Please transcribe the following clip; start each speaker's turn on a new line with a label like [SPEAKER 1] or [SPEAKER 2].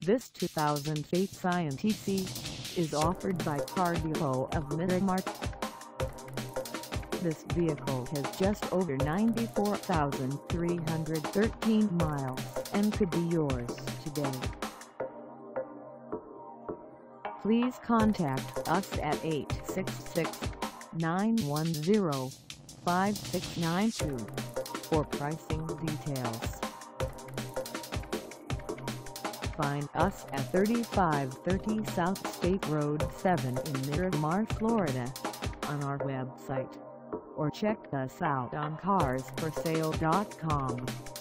[SPEAKER 1] This 2008 Scion TC is offered by Car Depot of Miramar. This vehicle has just over 94,313 miles and could be yours today. Please contact us at 866-910-5692 for pricing details. Find us at 3530 South State Road 7 in Miramar, Florida on our website, or check us out on carsforsale.com.